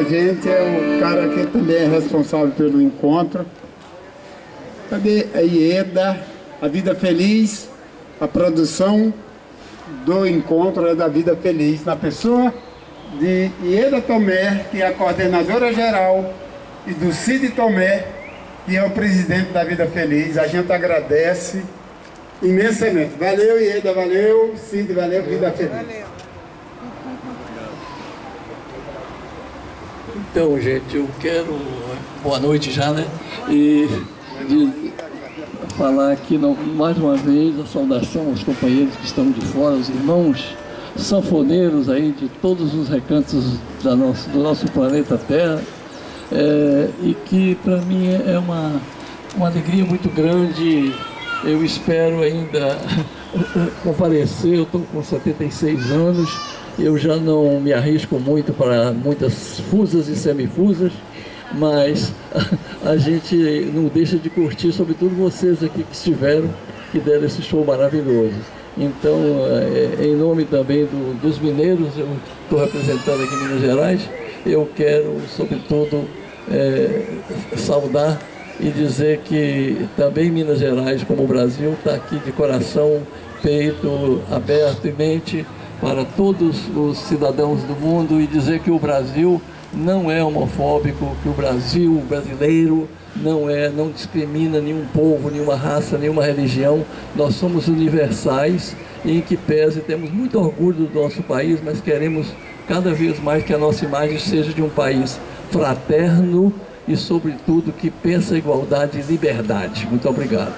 gente é o cara que também é responsável pelo encontro. Cadê a Ieda? A Vida Feliz, a produção do encontro é da Vida Feliz, na pessoa de Ieda Tomé, que é a coordenadora geral, e do Cid Tomé, que é o presidente da Vida Feliz. A gente agradece imensamente. Valeu, Ieda, valeu, Cid, valeu, Vida Feliz. Valeu. Então, gente, eu quero... Boa noite já, né? E falar aqui mais uma vez a saudação aos companheiros que estão de fora, os irmãos sanfoneiros aí de todos os recantos do nosso planeta Terra, e que para mim é uma alegria muito grande. Eu espero ainda comparecer. Eu estou com 76 anos, eu já não me arrisco muito para muitas fusas e semifusas, mas a gente não deixa de curtir, sobretudo vocês aqui que estiveram, que deram esse show maravilhoso. Então, em nome também dos mineiros, eu estou representando aqui Minas Gerais, eu quero, sobretudo, saudar e dizer que também Minas Gerais, como o Brasil, está aqui de coração, peito aberto e mente para todos os cidadãos do mundo, e dizer que o Brasil não é homofóbico, que o Brasil, o brasileiro, não discrimina nenhum povo, nenhuma raça, nenhuma religião. Nós somos universais, e em que pese temos muito orgulho do nosso país, mas queremos cada vez mais que a nossa imagem seja de um país fraterno e, sobretudo, que pensa igualdade e liberdade. Muito obrigado.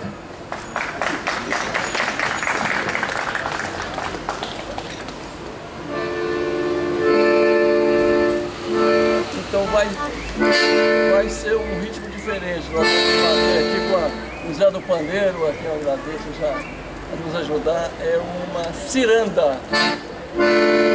Então vai ser um ritmo diferente. Nós vamos fazer aqui com o Zé do Pandeiro, aqui eu agradeço já a nos ajudar. É uma ciranda.